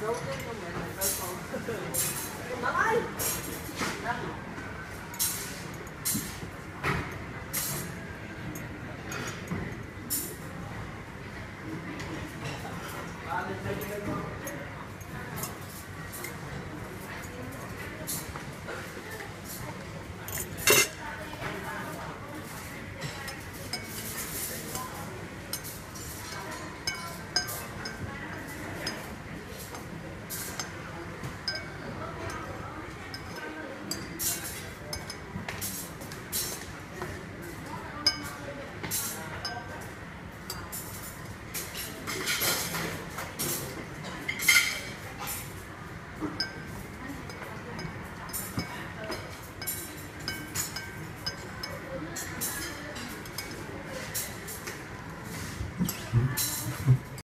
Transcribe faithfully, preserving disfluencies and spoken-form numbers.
Hãy subscribe cho kênh Ghiền Mì Gõ để không bỏ lỡ những video hấp dẫn.